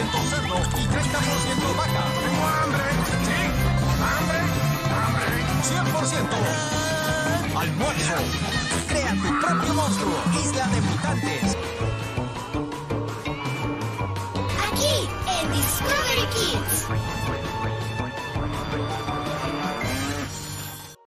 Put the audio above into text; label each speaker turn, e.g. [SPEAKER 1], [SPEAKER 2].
[SPEAKER 1] cerdo y 30% vaca.
[SPEAKER 2] Tengo hambre. ¿Sí? ¿Hambre? ¿Hambre?
[SPEAKER 1] 100% almuerzo. Crea tu propio monstruo. Isla de Mutantes.
[SPEAKER 3] Aquí en Discovery Kids.